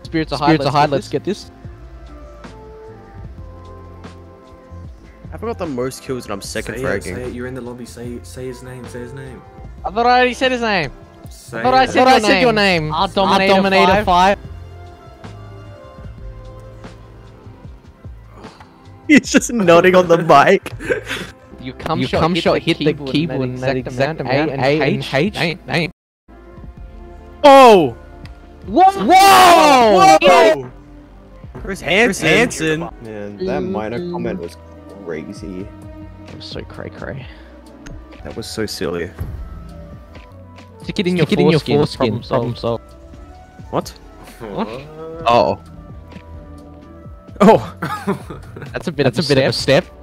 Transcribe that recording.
Spirits are high, let's get this. I've got the most kills and I'm second Say fragging. it, you're in the lobby, say his name, say his name. I thought I already said his name. Say I thought I it. said your name. R Dominator 5. He's just nodding on the mic. You come shot, hit the keyboard in that exact amount, A and H. Oh! Whoa! Whoa! Chris Hansen. Man, that minor comment was crazy. That was so cray. That was so silly. Stick it in your foreskin. Problem solved. What? What? Oh. Oh. That's a bit of a step.